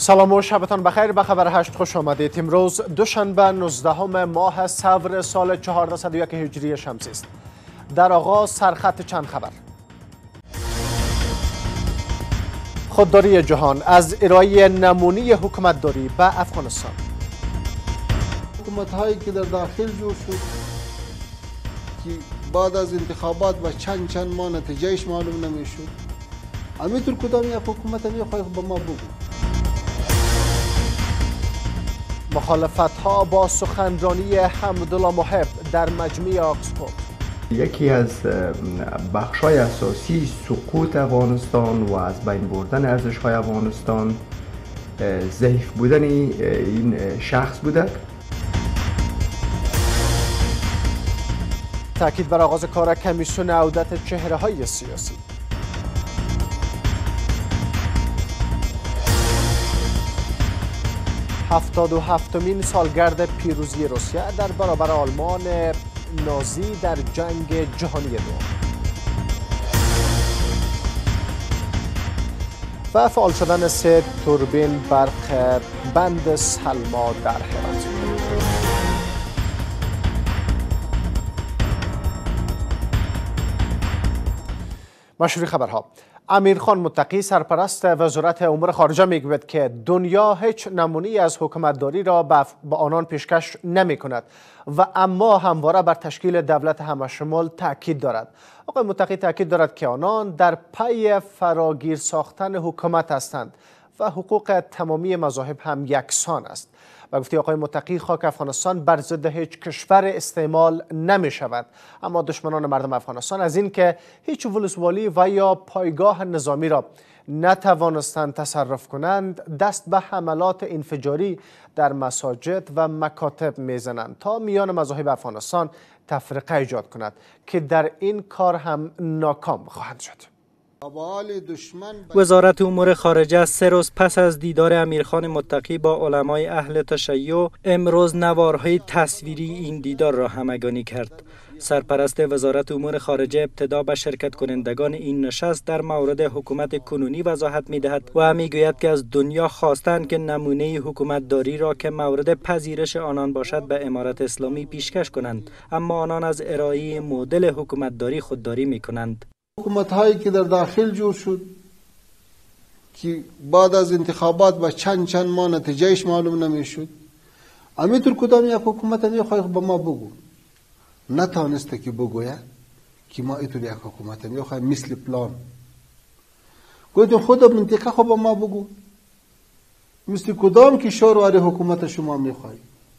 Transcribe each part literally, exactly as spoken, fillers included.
سلام و شبتان بخیر. به خبر هشت خوش آمدید. امروز دوشنبه نوزدهم ماه ثور سال چهارصد و یک هجری شمسی است. در آغاز سرخط چند خبر. خودداری جهان از ارائه نمونی حکومتداری به افغانستان. حکومت هایی که در داخل جور شد که بعد از انتخابات و چند چند ماه نتیجهش معلوم نمیشد. همینطور کدام یک حکومت میخواه به ما بگو. مخالفت ها با سخنرانی حمدالله محب در مجمع آکسفورد. یکی از بخش‌های اساسی سقوط افغانستان و از بین بردن ارزش‌های افغانستان ضعیف بودن این شخص بوده. تاکید بر آغاز کار کمیسیون عودت چهره‌های سیاسی. هفتاد و هفتمین سالگرد پیروزی روسیه در برابر آلمان نازی در جنگ جهانی دوم. و فعال شدن سه توربین برق بند سلما در هرات. مشروع خبرها. امیر خان متقی سرپرست وزارت امور خارجه میگوید که دنیا هیچ نمونه‌ای از حکومتداری را به آنان پیشکش نمی کند و اما همواره بر تشکیل دولت همشمول تاکید دارد. آقای متقی تاکید دارد که آنان در پی فراگیر ساختن حکومت هستند و حقوق تمامی مذاهب هم یکسان است. و گفته آقای متقی خاک افغانستان بر ضد هیچ کشور استعمال نمی شود، اما دشمنان مردم افغانستان از این که هیچ ولسوالی و یا پایگاه نظامی را نتوانستند تصرف کنند دست به حملات انفجاری در مساجد و مکاتب میزنند تا میان مذاهب افغانستان تفرقه ایجاد کند که در این کار هم ناکام خواهند شد. وزارت امور خارجه سه روز پس از دیدار امیرخان متقی با علمای اهل تشیع امروز نوارهای تصویری این دیدار را همگانی کرد. سرپرست وزارت امور خارجه ابتدا به شرکت کنندگان این نشست در مورد حکومت کنونی وضاحت می‌دهد و میگوید که از دنیا خواستند که نمونه حکومتداری را که مورد پذیرش آنان باشد به امارت اسلامی پیشکش کنند، اما آنان از ارائه مدل حکومتداری خودداری می‌کنند. حکومت هایی که در داخل جور شد که بعد از انتخابات و چند چند ماه نتیجهش معلوم نمیشد. همینطور کدام یک حکومت میخواه به ما بگو. نتانسته که بگوید که ما اینطور یک حکومت میخواه مثل پلان. گفتیم خود منطقه خود به ما بگو. مثل کدام که شورواری حکومت شما میخواه.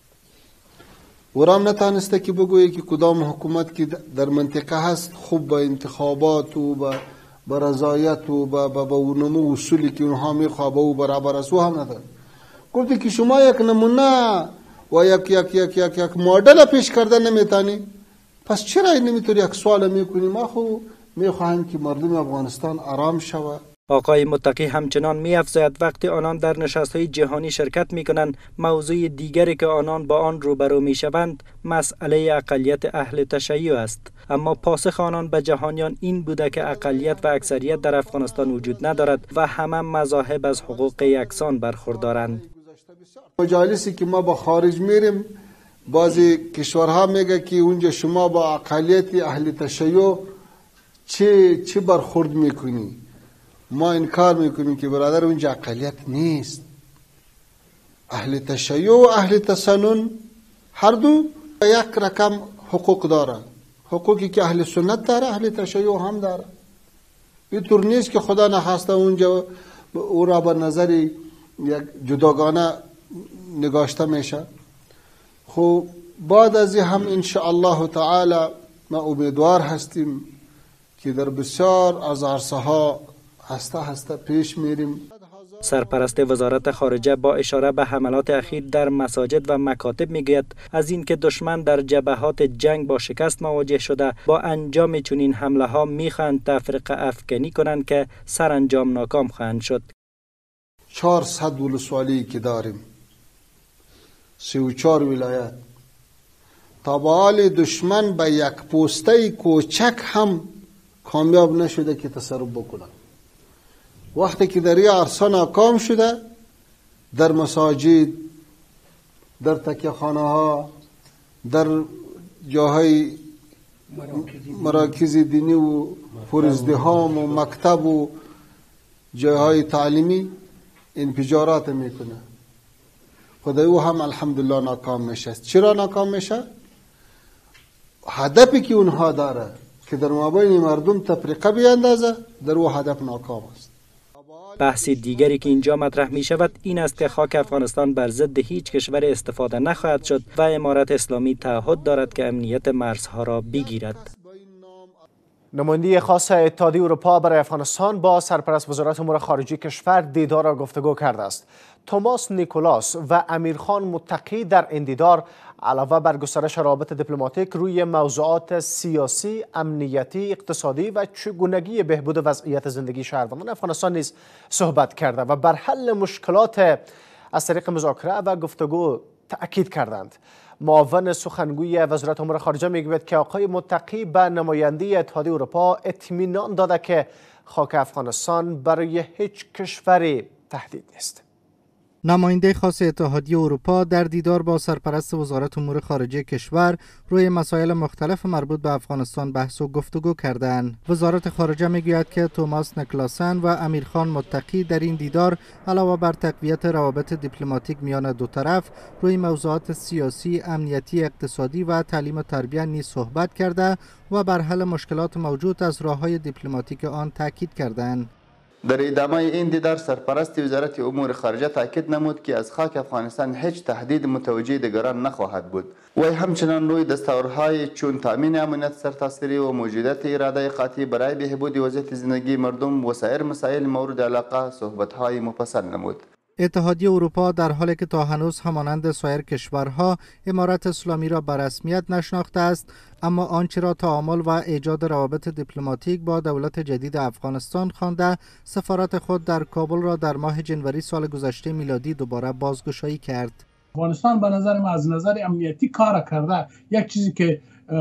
ورام نتانسته که بگویی که کدام حکومت که در منطقه هست خوب با انتخابات و با رضایت و با با نمو اصولی که اونها میخواه او برابر است و هم نداره. گفتی که شما یک نمونه و یک یک یک یک یک مدل پیش کردن نمیتانی، پس چرا این نمیتونی یک سوال میکنی؟ ما خو میخواهیم که مردم افغانستان آرام شود. آقای متقی همچنان می‌افزاید وقتی آنان در نشست‌های جهانی شرکت می‌کنند موضوع دیگری که آنان با آن روبرو می‌شوند مسئله اقلیت اهل تشیع است، اما پاسخ آنان به جهانیان این بوده که اقلیت و اکثریت در افغانستان وجود ندارد و همه مذاهب از حقوق یکسان برخوردارند. مجالسی که ما با خارج میریم بعضی کشورها میگه که اونجا شما با اقلیت اهل تشیع چه چه برخورد میکنی؟ ما انکار میکنیم که برادر اونجا اقلیت نیست. اهل تشیع و اهل تسنن هر دو یک رقم حقوق داره. حقوقی که اهل سنت داره اهل تشیع هم داره. اینطور نیست که خدا نخواسته اونجا او را به نظر یک جداگانه نگاشته میشه. خب بعد از این هم انشاءالله تعالی ما امیدوار هستیم که در بسیار از عرصه ها هسته هسته پیش میریم. سرپرست وزارت خارجه با اشاره به حملات اخیر در مساجد و مکاتب میگوید از اینکه دشمن در جبهات جنگ با شکست مواجه شده با انجام چنین حمله ها میخواهند تفرقه افکنی کنند که سرانجام ناکام خواهند شد. چهارصد ولسوالی که داریم، سی و چهار ولایت، تا به حال دشمن به یک پوسته کوچک هم کامیاب نشده که تصرف بکنه. وقتی که در این عرصه ناکام شده در مساجد، در تکیه خانه ها، در جاهای مراکز دینی و پرازدحام و مکتب و جاهای تعلیمی انفجارات میکنه. خدای او هم الحمدلله ناکام میشه. چرا ناکام میشه؟ هدفی که اونها داره که در مابین مردم تفریقه بیاندازه، در او هدف ناکام است. بحث دیگری که اینجا مطرح می شود این است که خاک افغانستان بر ضد هیچ کشور استفاده نخواهد شد و امارت اسلامی تعهد دارد که امنیت مرزها را بگیرد. نماینده خاص اتحادیه اروپا برای افغانستان با سرپرست وزارت امور خارجه کشور دیدار و گفتگو کرده است. توماس نیکولاس و امیرخان متقی در این دیدار علاوه بر گسترش روابط دیپلماتیک روی موضوعات سیاسی، امنیتی، اقتصادی و چگونگی بهبود وضعیت زندگی شهروندان افغانستان نیز صحبت کرده و بر حل مشکلات از طریق مذاکره و گفتگو تأکید کردند. معاون سخنگوی وزارت امور خارجه میگوید که آقای متقی به نماینده اتحادیه اروپا اطمینان داده که خاک افغانستان برای هیچ کشوری تهدید نیست. نماینده خاص اتحادیه اروپا در دیدار با سرپرست وزارت امور خارجه کشور روی مسائل مختلف مربوط به افغانستان بحث و گفتگو کردند. وزارت خارجه میگوید که توماس نیکلاسن و امیرخان متقی در این دیدار علاوه بر تقویت روابط دیپلماتیک میان دو طرف روی موضوعات سیاسی، امنیتی، اقتصادی و تعلیم و تربیت نیز صحبت کرده و بر حل مشکلات موجود از راه‌های دیپلماتیک آن تاکید کردند. در ادامه این دیدار سرپرست وزارت امور خارجه تاکید نمود که از خاک افغانستان هیچ تهدید متوجه دیگران نخواهد بود. وی همچنان روی دستورهای چون تامین امنیت سرتاسری و موجودیت اراده قاطع برای بهبود وضعیت زندگی مردم و سایر مسائل مورد علاقه صحبت‌های مفصل نمود. اتحادیه اروپا در حالی که تا هنوز همانند سایر کشورها امارت اسلامی را به رسمیت نشناخته است، اما آنچه را تعامل و ایجاد روابط دیپلماتیک با دولت جدید افغانستان خوانده، سفارت خود در کابل را در ماه جنوری سال گذشته میلادی دوباره بازگشایی کرد. افغانستان به نظر من از نظر امنیتی کار کرده. یک چیزی که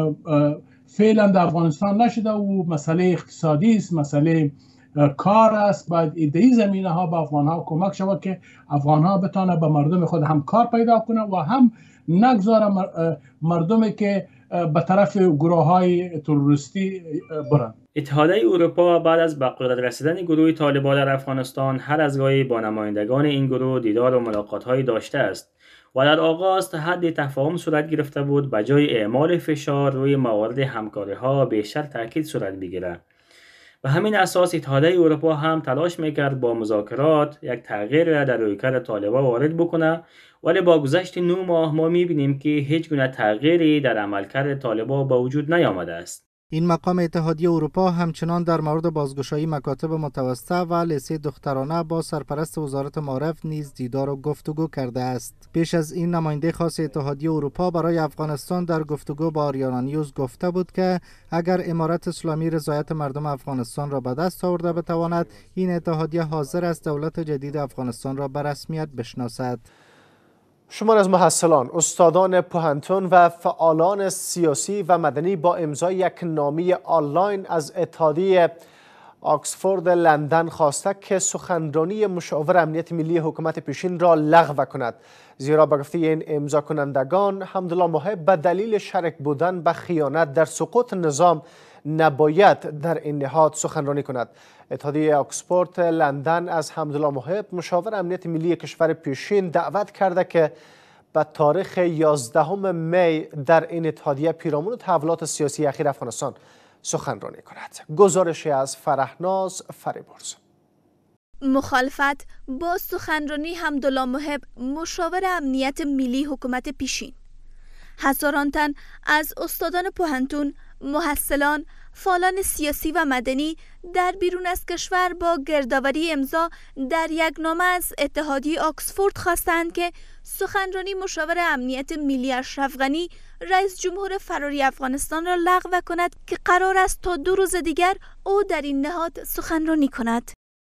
فعلا در افغانستان نشده و مسئله اقتصادی است، مسئله کار است. باید ایده زمینه ها به افغان ها کمک شود که افغان ها بتانه به مردم خود هم کار پیدا کنه و هم نگذاره مردمی که به طرف گروه های تروریستی برن. اتحادیه اروپا بعد از به قدرت رسیدن گروه طالبان در افغانستان هر از گاهی با نمایندگان این گروه دیدار و ملاقات هایی داشته است و در آغاز تا حد تفاهم صورت گرفته بود به جای اعمال فشار روی موارد همکاری ها بیشتر تاکید صورت بگیرد. به همین اساس اتحادیه اروپا هم تلاش میکرد با مذاکرات یک تغییر را در رویکرد طالبان وارد بکنه، ولی با گذشت نه ماه ما میبینیم که هیچ گونه تغییری در عملکرد طالبان به وجود نیامده است. این مقام اتحادیه اروپا همچنان در مورد بازگشایی مکاتب متوسطه و لیسه دخترانه با سرپرست وزارت معارف نیز دیدار و گفتگو کرده است. پیش از این نماینده خاص اتحادیه اروپا برای افغانستان در گفتگو با آریانا نیوز گفته بود که اگر امارت اسلامی رضایت مردم افغانستان را به دست آورده بتواند، این اتحادیه حاضر است دولت جدید افغانستان را به رسمیت بشناسد. شمار از محصلان، استادان پوهنتون و فعالان سیاسی و مدنی با امضای یک نامه آنلاین از اتحادیه آکسفورد لندن خواسته که سخنرانی مشاور امنیت ملی حکومت پیشین را لغو کند، زیرا به گفته این امضا کنندگان حمدالله محب به دلیل شریک بودن به خیانت در سقوط نظام نباید در این نهاد سخنرانی کند. اتحادیه آکسفورد لندن از حمدالله محب مشاور امنیت ملی کشور پیشین دعوت کرده که به تاریخ یازدهم می در این اتحادیه پیرامون تحولات سیاسی اخیر افغانستان سخنرانی کند. گزارشی از فرهناز فریبرز. مخالفت با سخنرانی حمدالله محب مشاور امنیت ملی حکومت پیشین. هزاران تن از استادان پوهنتون، محصلان، فعالان سیاسی و مدنی در بیرون از کشور با گردآوری امضا در یک نامه از اتحادیه آکسفورد خواستند که سخنرانی مشاور امنیت ملی اشرف غنی رئیس جمهور فراری افغانستان را لغو کند که قرار است تا دو روز دیگر او در این نهاد سخنرانی کند.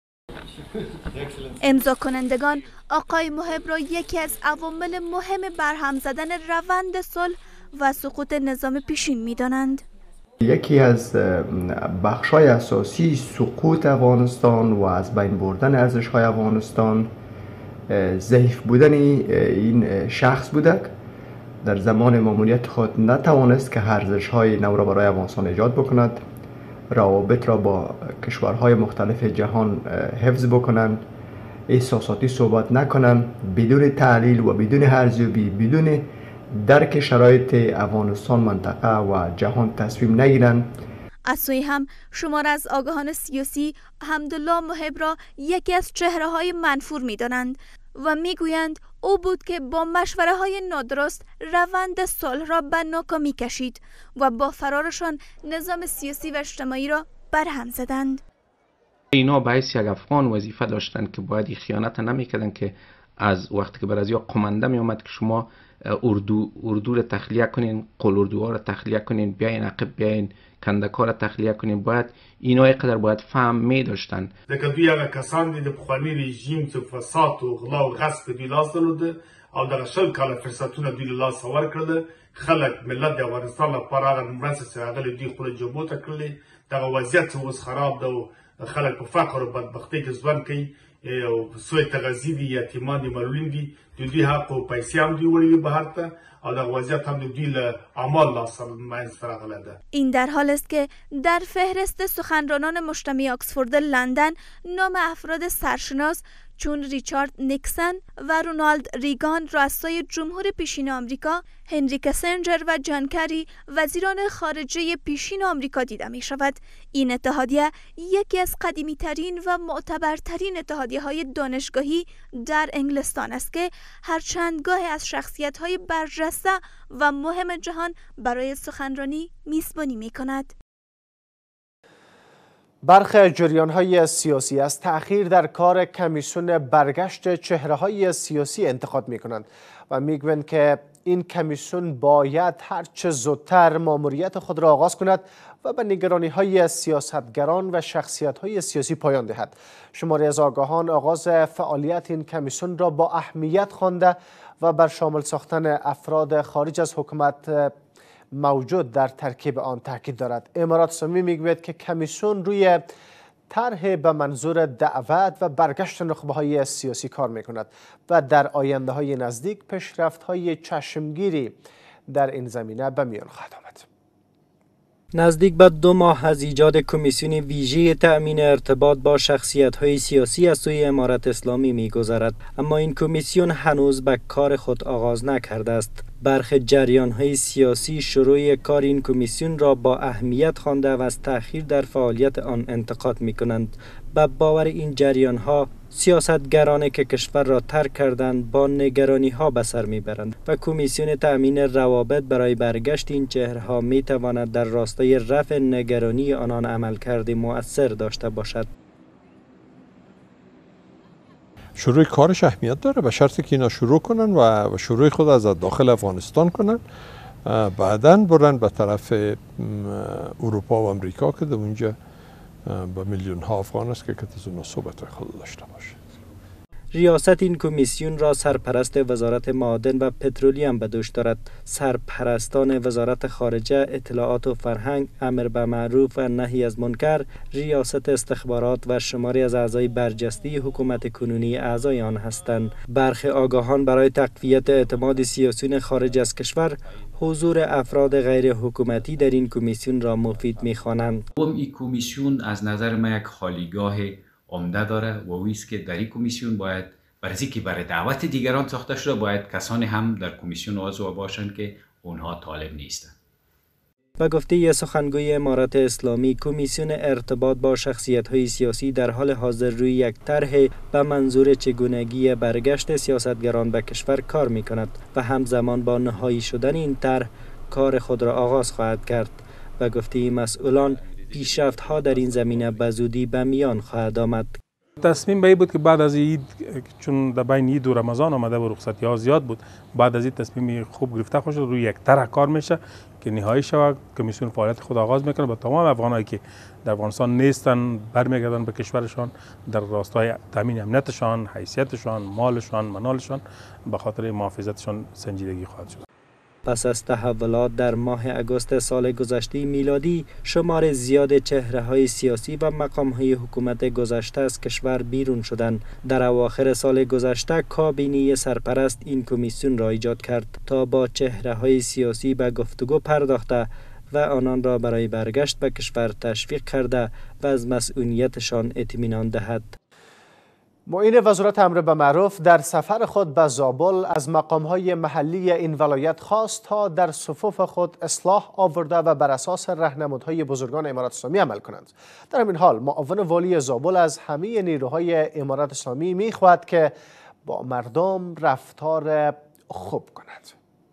امضا کنندگان آقای محب را یکی از عوامل مهم برهم زدن روند صلح و سقوط نظام پیشین می‌دانند. یکی از بخش‌های اساسی سقوط افغانستان و از بین بردن ارزش‌های افغانستان ضعیف بودن این شخص بودک. در زمان ماموریت خود نتوانست که ارزش‌های نو را برای افغانستان ایجاد بکند، روابط را با کشورهای مختلف جهان حفظ بکنند، احساساتی صحبت نکنند، بدون تحلیل و بدون ارزیابی، بدون درک شرایط افغانستان، منطقه و جهان تصمیم نگیرند. از سوی هم شمار از آگاهان سیاسی حمدالله محب را یکی از چهره‌های منفور می‌دانند و میگویند او بود که با مشوره های نادرست روند صلح را به ناکامی کشید و با فرارشان نظام سیاسی و اجتماعی را برهم زدند. اینا به حیث یک افغان وظیفه داشتند که باید این خیانت نمیکردن که از وقتی که بر از یا قمنده می آمد که شما اردو اردو را تخلیه کنین، قل اردوها را تخلیه کنین، بیاین عقب بیاین کندکار را تخلیه کنین، باید اینا اینقدر باید فهم می داشتن. دغه دوی هغه کسان دي د پخواني رژیم چې فساد او غلا او غصب دوی لاس درلوده او دغه شل کاله فرصتونه دوی له لاسه ورکړل. خلک ملت د افغانستان لپاره هغه مرسته چې راغلي دوی خپله جبهو ته کړلې. دغه وضعیت چې اوس خراب ده او خلک په فقر او بدبختۍ کې ژوند کوي او سوی تغذی دي، یتیمان دي، معلولین دي، د دوی حق او پیسې هم دوی وړي بهر ته او دغه وضعیت هم د دوی له اعمال لاسه منځته راغلی ده. این در حال است که در فهرست سخنرانان مجتمع آکسفورد لندن نام افراد سرشناس چون ریچارد نیکسن و رونالد ریگان رؤسای جمهور پیشین آمریکا، هنری کسنجر و جان کری وزیران خارجه پیشین آمریکا دیده می شود. این اتحادیه یکی از قدیمی ترین و معتبرترین اتحادیه های دانشگاهی در انگلستان است که هر چندگاه از شخصیت های برجسته و مهم جهان برای سخنرانی میزبانی می کند. برخی جریان‌های سیاسی از تأخیر در کار کمیسیون برگشت چهره‌های سیاسی انتقاد می‌کنند و می‌گویند که این کمیسیون باید هرچه زودتر ماموریت خود را آغاز کند و به نگرانی‌های سیاستگران و شخصیت‌های سیاسی پایان دهد. شماری از آگاهان آغاز فعالیت این کمیسیون را با اهمیت خوانده و بر شامل ساختن افراد خارج از حکومت موجود در ترکیب آن تاکید دارد. امارات اسلامی میگوید که کمیسیون روی طرح به منظور دعوت و برگشت نخبه‌های سیاسی کار میکند و در آینده های نزدیک پیشرفت های چشمگیری در این زمینه به میان خواهد آمد. نزدیک به دو ماه از ایجاد کمیسیون ویژه تأمین ارتباط با شخصیت‌های سیاسی از سوی امارت اسلامی می‌گذرد، اما این کمیسیون هنوز به کار خود آغاز نکرده است. برخی جریان‌های سیاسی شروع کار این کمیسیون را با اهمیت خوانده و از تأخیر در فعالیت آن انتقاد می‌کنند. به باور این جریان‌ها سیاستگرانی که کشور را ترک کردند با نگرانی‌ها به سر می‌برند و کمیسیون تأمین روابط برای برگشت این چهره‌ها می‌تواند در راستای رفع نگرانی آنان عملکرد مؤثر داشته باشد. شروع کارش اهمیت داره به شرطی که اینا شروع کنن و شروع خود از داخل افغانستان کنن، بعداً برن به طرف اروپا و امریکا که در اونجا با میلیون ها افغان است که از اون صحبت خود داشته باشه. ریاست این کمیسیون را سرپرست وزارت معادن و پترولیوم به دوش دارد. سرپرستان وزارت خارجه، اطلاعات و فرهنگ، امر به معروف و نهی از منکر، ریاست استخبارات و شماری از اعضای برجسته حکومت کنونی اعضای آن هستند. برخی آگاهان برای تقویت اعتماد سیاسیون خارج از کشور حضور افراد غیر حکومتی در این کمیسیون را مفید می‌خوانند. این کمیسیون از نظر من یک خالیگاه عمده داره و اویست که در این کمیسیون باید برای که برای دعوت دیگران ساخته شده باید کسانی هم در کمیسیون عضو باشند که اونها طالب نیستند. به گفته سخنگوی امارت اسلامی، کمیسیون ارتباط با شخصیت‌های سیاسی در حال حاضر روی یک طرح به منظور چگونگی برگشت سیاستگران به کشور کار می‌کند و همزمان با نهایی شدن این طرح کار خود را آغاز خواهد کرد. به گفته مسئولان، پیشرفت‌ها در این زمینه به زودی به میان خواهد آمد. تصمیم به این بود که بعد از عید، چون در بین عید و رمضان آمده و رخصتی‌ها زیاد بود، بعد از این تصمیم خوب گرفته خود روی یک طرح کار میشه که نهایی شود. کمیسیون فعالیت خود آغاز میکنه با تمام افغانایی که در افغانستان نیستن برمیگردن به کشورشان در راستای تامین امنیتشان، حیثیتشان، مالشان، منالشان، به خاطر محافظتشان سنجیدگی خواهد شد. پس از تحولات در ماه اگست سال گذشته میلادی، شمار زیاد چهره‌های سیاسی و مقام‌های حکومت گذشته از کشور بیرون شدند. در اواخر سال گذشته کابینه سرپرست این کمیسیون را ایجاد کرد تا با چهره‌های سیاسی به گفتگو پرداخته و آنان را برای برگشت به کشور تشویق کرده و از مسئولیتشان اطمینان دهد. معین وزارت امر به معروف در سفر خود به زابل از مقام‌های محلی این ولایت خواست تا در صفوف خود اصلاح آورده و بر اساس راهنمودهای بزرگان امارت اسلامی عمل کنند. در همین حال معاون والی زابل از همه نیروهای امارت اسلامی می‌خواهد که با مردم رفتار خوب کنند.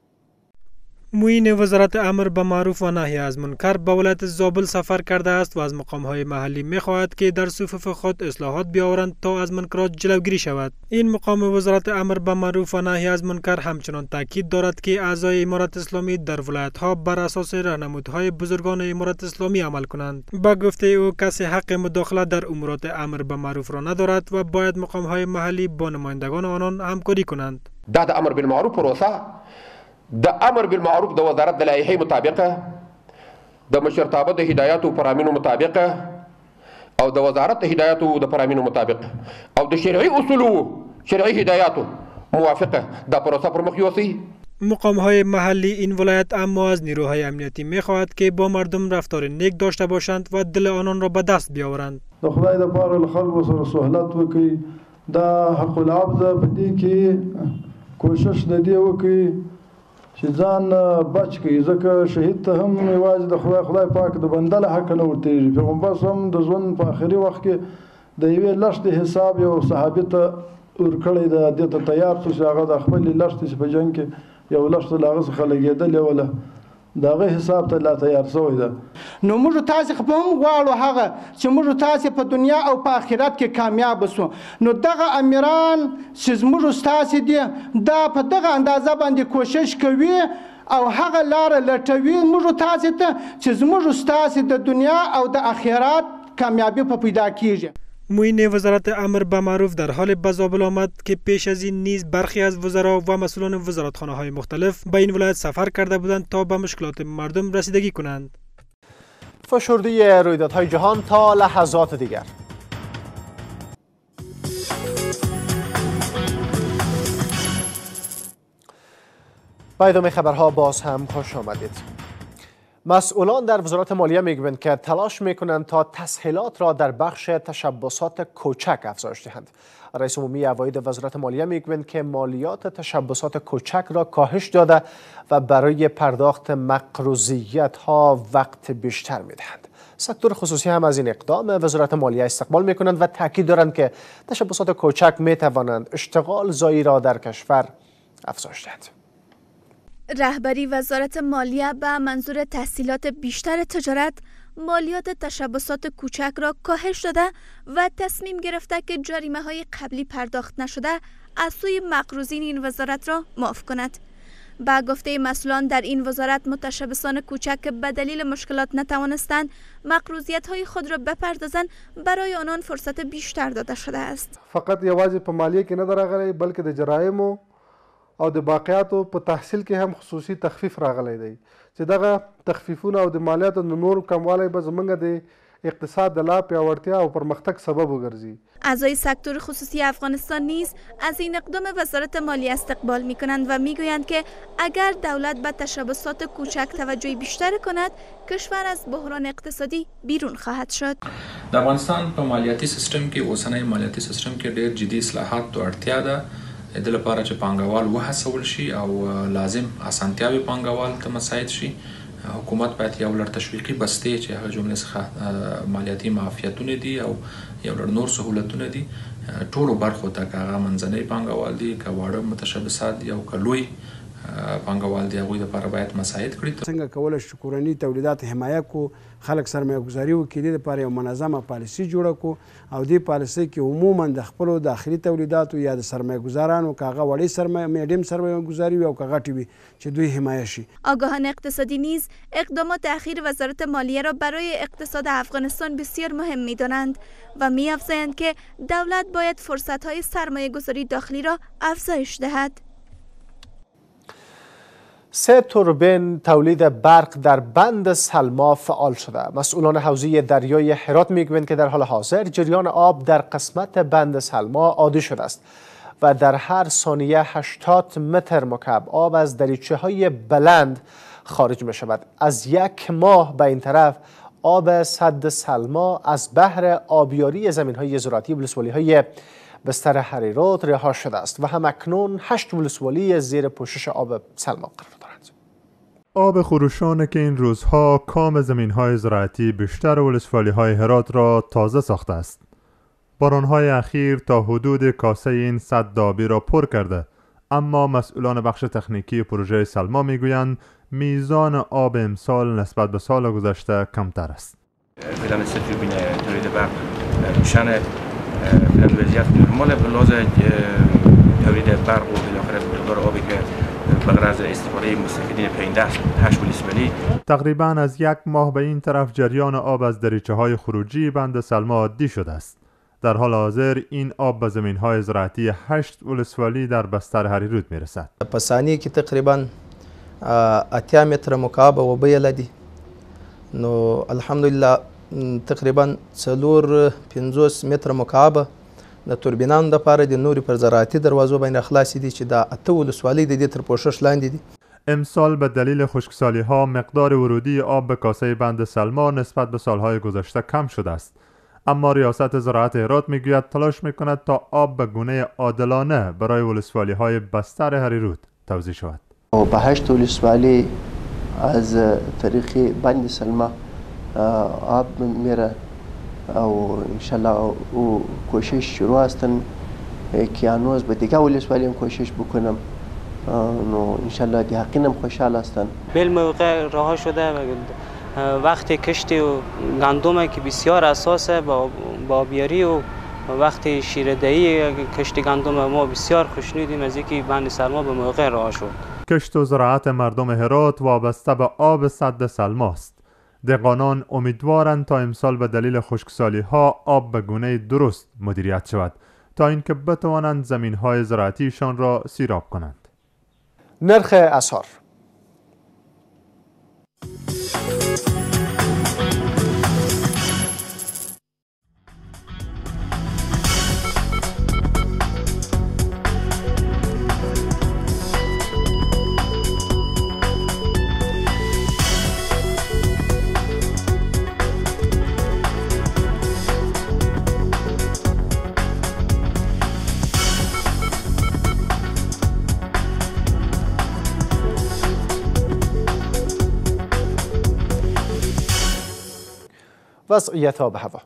معین وزارت امر به معروف و نهی از منکر به ولایت زابل سفر کرده است و از مقام‌های محلی می‌خواهد که در صفوف خود اصلاحات بیاورند تا از منکرات جلوگیری شود. این مقام وزارت امر به معروف و نهی از منکر همچنان تاکید دارد که اعضای امارت اسلامی در ولایت‌ها بر اساس راهنمودهای بزرگان امارت اسلامی عمل کنند. با گفته او کسی حق مداخله در امورات امر به معروف را ندارد و باید مقام‌های محلی با نمایندگان آنان همکاری کنند. دا د امر بالمعروف پروسه د امر بالمعروف د وزارت د لایحې مطابق د مشرتابه د هدایاتو او فرامینو مطابق او د وزارت د هدایاتو او د فرامینو مطابق او د شرعي اصولو شرعي هدایاتو موافقه دا پروسه پر مخ یوسي. مقام‌های محلی این ولایت اما از نیروهای امنیتی می‌خواهد که با مردم رفتار نیک داشته باشند و دل آنان را به دست بیاورند. د خدای د پاره له خلکو سره سهولت وکړي، دا حق العبد په دې کې کوشش د دې وکړي چې ځان بچ کړي، ځکه شهید ته هم یوازې د خدای خدای پاک د بنده له حق نه ورتېږي. پیغمبر هم د ژوند په آخري وخت کې د یوې لښتې حساب یو صحابي ته ورکړی د دې ته تیار شو چې هغه د خپلې لښتې چې په جنګ کې یو لښته له هغه څخه لګېدلې وله د هغه حساب ته لا تیار شوی ده. نو موږ تاسې خو هم غواړو هغه چې موږ تاسې په دنیا او په آخرت کې کامیاب شو. نو دغه امیران چې زموږ ستاسې دي دا په دغه اندازه باندې کوشش کوي او هغه لاره لټوي موږ تاسې ته چې زموږ ستاسې د دنیا او د آخرت کامیابی په پیدا کیږي. معین وزارت امر به معروف در حال به زابل آمد که پیش از این نیز برخی از وزرا و مسئولان وزارتخانه‌های مختلف به این ولایت سفر کرده بودند تا به مشکلات مردم رسیدگی کنند. فشردگی رویدادهای جهان تا لحظات دیگر. با ادامه خبرها باز هم خوش آمدید. مسئولان در وزارت مالیه میگویند که تلاش میکنند تا تسهیلات را در بخش تشبسات کوچک افزایش دهند. رئیس عمومی عواید وزارت مالیه میگویند که مالیات تشبسات کوچک را کاهش داده و برای پرداخت مقروضیت ها وقت بیشتر میدهند. سکتور خصوصی هم از این اقدام وزارت مالیه استقبال میکنند و تاکید دارند که تشبسات کوچک میتوانند اشتغال زایی را در کشور افزایش دهند. رهبری وزارت مالیه به منظور تسهیلات بیشتر تجارت مالیات تشبسات کوچک را کاهش داده و تصمیم گرفته که جریمه های قبلی پرداخت نشده از سوی مقروضین این وزارت را معاف کند. با گفته مسئولان در این وزارت متشبسان کوچک که به دلیل مشکلات نتوانستند مقروضیت های خود را بپردازند برای آنان فرصت بیشتر داده شده است. فقط یوازې په مالیه کې نه راغلی بلکې د جرایمو او د باقیاتو په تحصیل کې هم خصوصي تخفیف راغلی دی چې دغه تخفیفونه او د مالیاتو د نور کموالی به زموږ د اقتصاد د لا پیاوړتیا او پرمختګ سبب وګرځي. اعضای سکتور خصوصی افغانستان نیز از این اقدام وزارت مالیه استقبال می کنند و می گویند که اگر دولت به تشبسات کوچک توجه بیشتر کند کشور از بحران اقتصادی بیرون خواهد شد. د افغانستان په مالیاتي سیستم کې اوسنۍ مالیاتي سیستم کې ډېر جدي اصلاحات ته اړتیا ده د لپاره چې پانګوال وهڅول شي او لازم اسانتیاوي پانګوال ته مساعد شي. حکومت باید یو لړ تشویقي بستې چې هغه جملې څخه مالیاتي معافیتونه دي او یو لړ نور سهولتونه دي ټولو برخو ته که هغه منځنۍ پانګوال دي که واړه متشبثات دي او که لوی پانګوال دي هغوی دپاره باید مساعد کړي. څنګه کولی شو کورني تولیدات حمایه کو خلک سرمایه ګزاري وکړي دې لپاره یو منظمه پالیسي جوړه کو او دې پالیسي کې عموما د خپلو داخلي تولیداتو یا د سرمایه ګزارانو که هغه وړې سرمایه میډیم سرمایه ګزاري وي او که غټې وي چې دوی حمایه شي. آگاهان اقتصادی نیز اقدامات اخیر وزارت مالیه را برای اقتصاد افغانستان بسیار مهم می‌دانند و می‌افزایند که دولت باید فرصت‌های سرمایه گذاری داخلی را افزایش دهد. سه توربین تولید برق در بند سلما فعال شده. مسئولان حوزه دریای هرات میگویند که در حال حاضر جریان آب در قسمت بند سلما عادی شده است و در هر ثانیه هشتاد متر مکعب آب از دریچه های بلند خارج می شود. از یک ماه به این طرف آب سد سلما از بحر آبیاری زمین های زراعتی ولسوالی های بستر هریرود رها شده است و هم اکنون هشت ولسوالی زیر پوشش آب سلما قرار دارند. آب خروشان که این روزها کام زمین های زراعتی بیشتر ولسوالی های هرات را تازه ساخته است. بارانهای اخیر تا حدود کاسه این سد آبی را پر کرده، اما مسئولان بخش تکنیکی پروژه سلما میگویند میزان آب امسال نسبت به سال گذشته کمتر است. فعلا سه توربین تولید برق روشن، فعلا وضعیت نرمال به لحاظ تولید برق و بالاخره مقدار آبی که به غرض استفاده مستفیدین پینده است هشت ولسوالی. تقریبا از یک ماه به این طرف جریان آب از دریچه های خروجی بند سلما عادی شده است. در حال حاضر این آب به زمین های زراعتی هشت ولسوالی در بستر هریرود می رسد. په ثانیه کې تقریبا اتیا متر مکعب اوبه لدی، نو الحمدلله تقریبا څلور پنځوس متر مکعب د توربینانو دپاره د نورې پر زراعتي دروازو باندې خلاصې دي چې دا اته ولسوالۍ د دې تر پوشش لاندې دي. امسال به دلیل خشکسالی ها مقدار ورودی آب به کاسه بند سلما نسبت به سالهای گذشته کم شده است، اما ریاست زراعت هرات میگوید تلاش میکند تا آب به گونه عادلانه برای ولسوالی های بستر هریرود توزیع شود. به هشت ولسوالی از طریق بند سلما آب میره او انشالله او کوشش شروع هستن که هنوز به دیگه ولسوالی هم کوشش بکنم، نو انشالله دی حقینم خوشحال هستن. بالموقع رها شده وقتی کشت و گندم که بسیار اساسه با آبیاری و وقتی شیردهی کشت گندم ما بسیار خوشنودیم از اینکه بند سلما به موقع رها شد. کشت و زراعت مردم هرات وابسته به آب سد سلما است. دهقانان امیدوارند تا امسال به دلیل خشکسالی ها آب به گونه درست مدیریت شود تا اینکه بتوانند زمین های زراعتیشان را سیراب کنند. نرخ اسعار. وضعیت آب و هوا.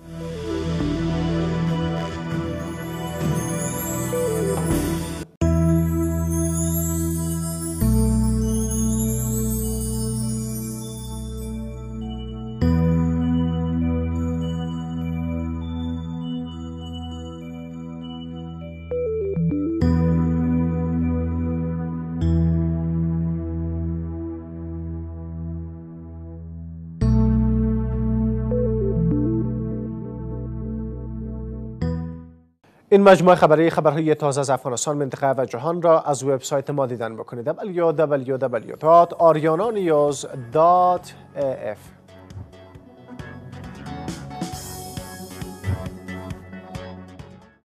این مجموعه خبری خبرهای تازه از افغانستان، منطقه و جهان را از وبسایت ما دیدن بکنید دبلیو دبلیو دبلیو دات آریانا نیوز دات ای اف.